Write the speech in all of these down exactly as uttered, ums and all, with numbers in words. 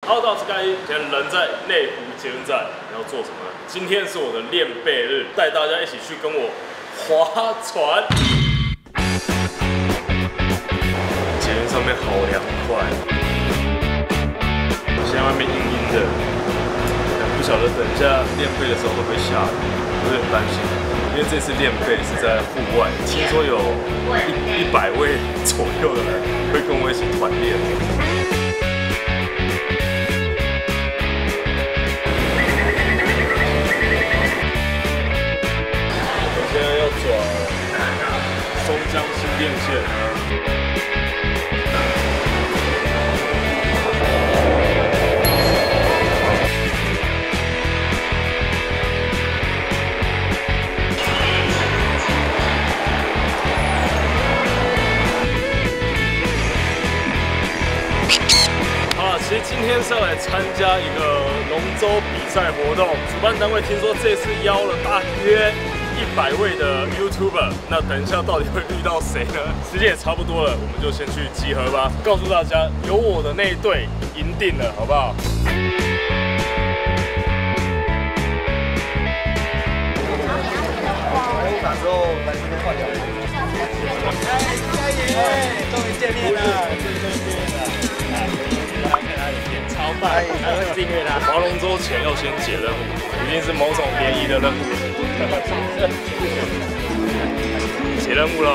Hello， 大家好，我是盖伊，现在人在内湖捷运站，要做什么呢？今天是我的练背日，带大家一起去跟我划船。捷运上面好凉快，现在外面阴阴的，不晓得等一下练背的时候会不会下雨，有点担心。因为这次练背是在户外，听说有一一百位左右的人会跟我一起团练。 松江新店线。好了，其实今天是要来参加一个龙舟比赛活动，主办单位听说这次邀了大约 一百位的 YouTuber， 那等一下到底会遇到谁呢？时间也差不多了，我们就先去集合吧。告诉大家，有我的那一队赢定了，好不好？ 哪时候来这边换奖？哎，嘉爷，终于见面了，终于见面了。来看他的脸超棒，还会订阅他。 划龙舟前要先解任务，一定是某种联谊的任务。 解任务喽！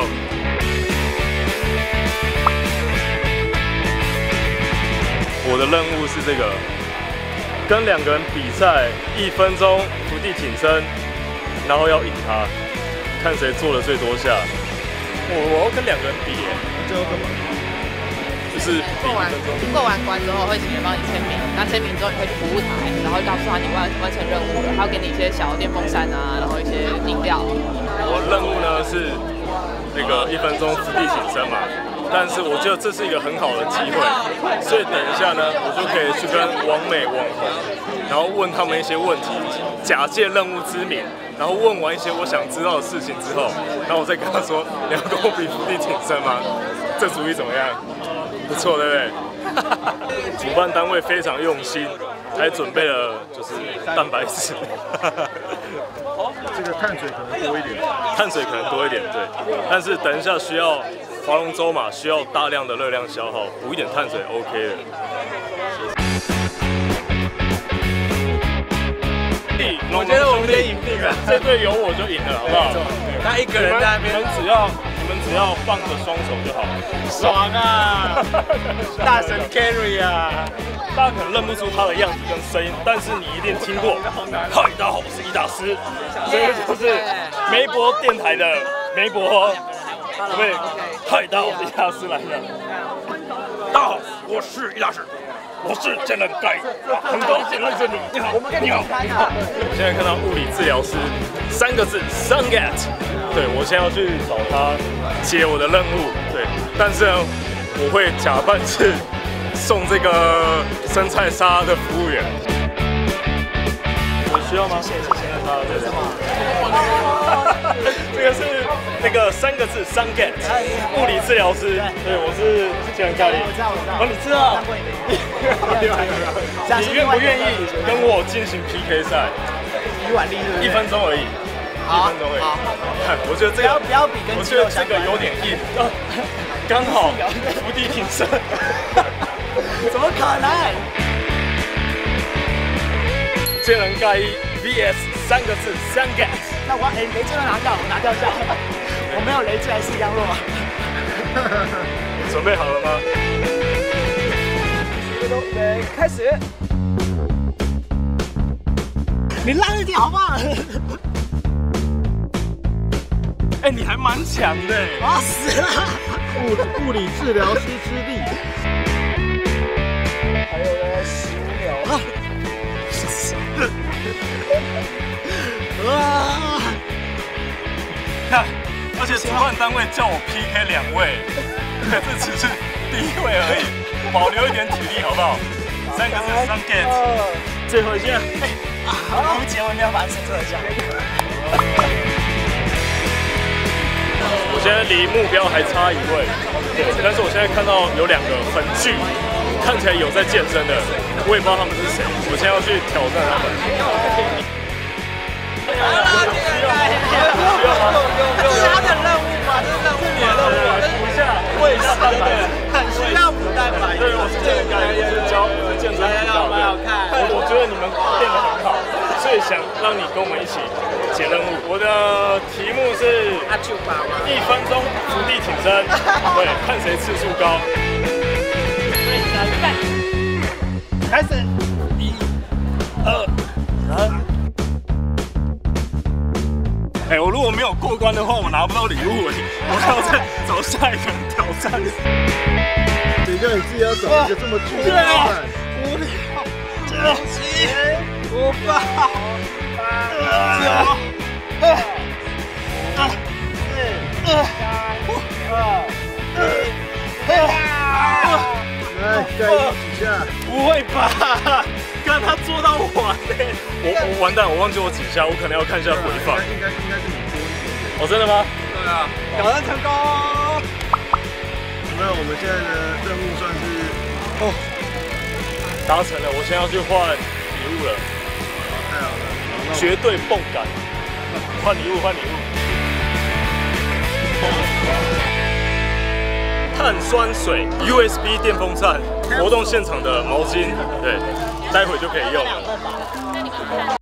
我的任务是这个，跟两个人比赛，一分钟伏地挺身，然后要赢他，看谁做的最多下。我我要跟两个人比耶，最后干嘛？就是过完过完关之后会请人帮你签名，那签名之后你会去服务台，然后告诉他你完完成任务了，他会给你一些小电风扇啊，然后一些饮料。 我任务呢是那个一分钟伏地挺身嘛，但是我觉得这是一个很好的机会，所以等一下呢，我就可以去跟网美网红，然后问他们一些问题，假借任务之名，然后问完一些我想知道的事情之后，然后我再跟他说，你要跟我比伏地挺身吗？这主意怎么样？ 不错，对不对？主办单位非常用心，还准备了就是蛋白质。 这个碳水可能多一点， 碳水可能多一点，对。但是等一下需要划龙舟嘛，需要大量的热量消耗，补一点碳水 OK 的。我觉得我们先赢定了，这队有我就赢了，好不好？ 他一个人在那边， 你们只要你们只要放着双手就好， 爽啊！大神 carry 啊！ 大家可能认不出他的样子跟声音，但是你一定听过。嗨，大家好，我是伊大师，这个就是梅博电台的梅博，对不对？嗨，大家好，我是伊大师来的。大家好，我是伊大师。 我是真人盖，很高兴认识你。你好，你好。我现在看到物理治疗师三个字 Sunget， 对我现在要去找他接我的任务，对，但是呢，我会假扮是送这个生菜沙的服务员。有需要吗？谢谢谢谢他，对对。这个是那个三个字 Sunget， 物理治疗师，对，我是真人盖。我知道，我知道。哦，你知道？ 你愿不愿意跟我进行 P K 赛？ 一碗力是一分钟而已，一分钟而已。看，我觉得这个不要比跟， 我觉得这个有点硬，刚好伏地挺身。 怎么可能？ 见人盖伊 V S 三个字 Sunget。 那我哎，雷震都拿掉，我拿掉下。我没有雷震还是一样弱。 准备好了吗？ 预备，开始！你烂一点好不好？ 哎，你还蛮强的。 我要死了！物物理治疗师之力。还有呢，十五秒。啊！ 看，而且主办单位叫我 P K 两位，这只是第一位而已。 保留一点体力好不好？三个字 Sunget， 最后一下。 好，我们结尾要把它伸出来一下。我现在离目标还差一位，对，但是我现在看到有两个很巨， 看起来有在健身的，我也不知道他们是谁，我现在要去挑战他们。需要需要吗？ 这是他的任务吗？这是任务吗？ 补一下，喂一下蛋白， 很需要补蛋白。 对，我是这个概念，就是教健身辅导的。我我觉得你们练得很好，所以想让你跟我们一起解任务。我的题目是一分钟伏地挺身，对，看谁次数高。开始，一、二、三。哎、欸，我如果没有过关的话，我拿不到礼物哎，我还要再找下一个挑战。 谁叫你自己要找一个这么巨大的挑战？ 无聊，七、五、八、八、九、二、二、四、二、一、 来，再几下？ 不会吧？刚他做到完嘞！我我完蛋，我忘记我几下，我可能要看一下回放。 应该应该是你多一点点。 哦，真的吗？ 对啊，挑战成功。 那我们现在的任务算是哦达成了，我现在要去换礼物了。 太好了， 绝对蹦感，换礼物换礼物。碳酸水 U S B 电风扇，活动现场的毛巾，对，待会就可以用了。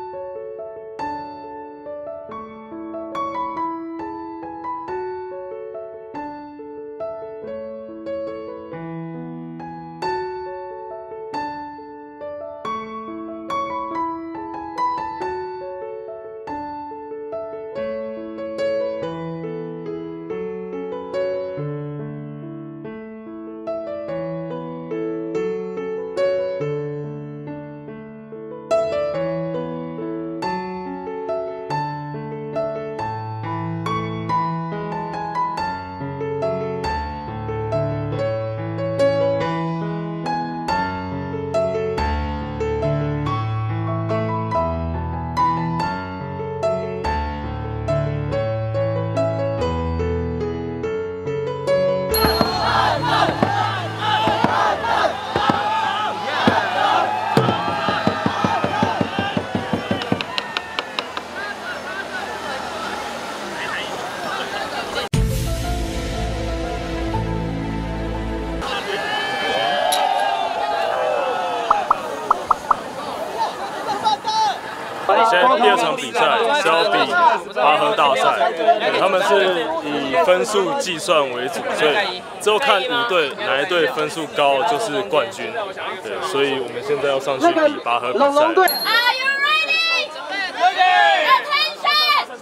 现在第二场比赛是要比拔河大赛，他们是以分数计算为主，所以之后看五队哪一队分数高就是冠军。对，所以我们现在要上去比拔河比赛。 Are you ready? Ready! Attention!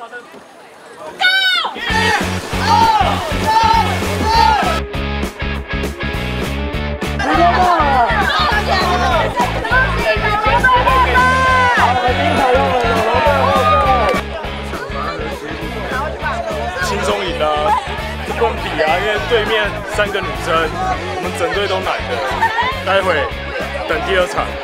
Go! 轻松赢啊！这不能比啊，因为对面三个女生，我们整队都男的。待会等第二场。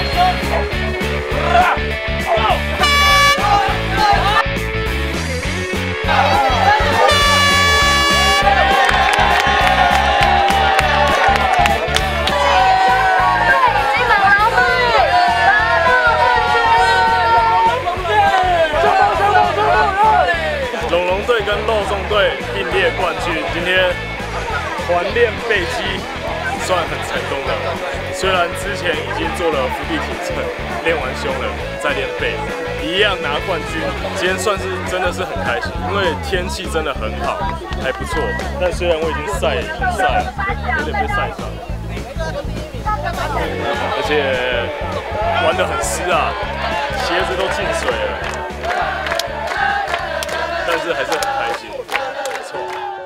龙龙队跟肉粽队并列冠军，今天团练背肌算很成功的。虽然之前已经做了伏地挺身，练完胸了，再练背，一样拿冠军。今天算是真的是很开心，因为天气真的很好，还不错。但虽然我已经晒很晒了，有点被晒伤了，而且玩得很湿啊，鞋子都进水了。但是还是很开心，没错。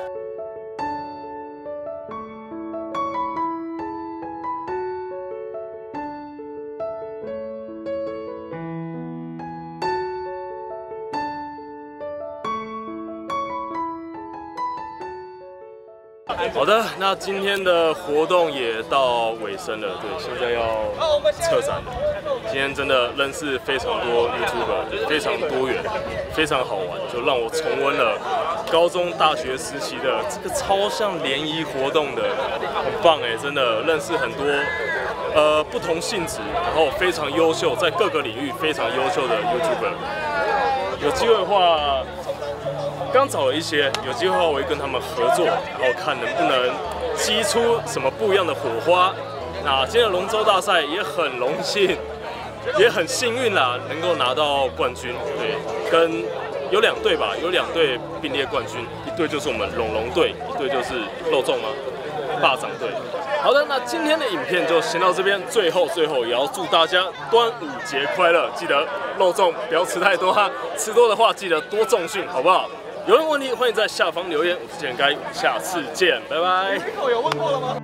好的，那今天的活动也到尾声了，对，现在要撤展了。今天真的认识非常多 YouTuber， 非常多元，非常好玩，就让我重温了高中、大学时期的这个超像联谊活动的，很棒哎，真的认识很多呃不同性质，然后非常优秀，在各个领域非常优秀的 YouTuber。有机会的话，刚找了一些，有机会的话我会跟他们合作，然后看能不能激出什么不一样的火花。那今天的龙舟大赛也很荣幸。也很幸运啦，能够拿到冠军。对，跟有两队吧，有两队并列冠军，一队就是我们龙龙队，一队就是肉粽吗？霸掌队。好的，那今天的影片就先到这边。最后，最后也要祝大家端午节快乐！记得肉粽不要吃太多哈，吃多的话记得多重训，好不好？有任何问题欢迎在下方留言。我是简该，下次见，拜拜。 有问过了吗？